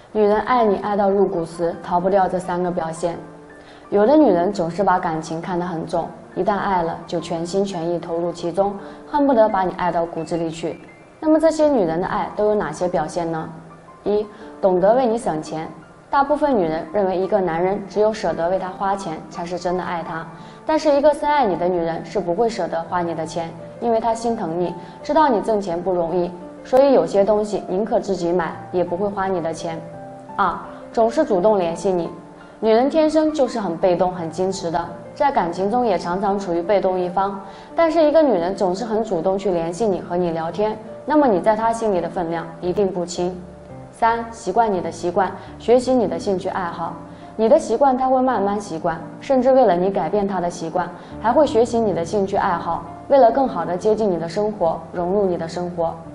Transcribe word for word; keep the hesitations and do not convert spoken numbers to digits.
女人爱你爱到入骨时，逃不掉这三个表现。有的女人总是把感情看得很重，一旦爱了就全心全意投入其中，恨不得把你爱到骨子里去。那么这些女人的爱都有哪些表现呢？一、懂得为你省钱。大部分女人认为一个男人只有舍得为她花钱才是真的爱她，但是一个深爱你的女人是不会舍得花你的钱，因为她心疼你，知道你挣钱不容易，所以有些东西宁可自己买，也不会花你的钱。二、总是主动联系你。女人天生就是很被动很矜持的，在感情中也常常处于被动一方，但是一个女人总是很主动去联系你和你聊天，那么你在她心里的分量一定不轻。三、习惯你的习惯，学习你的兴趣爱好。你的习惯她会慢慢习惯，甚至为了你改变她的习惯，还会学习你的兴趣爱好，为了更好的接近你的生活，融入你的生活。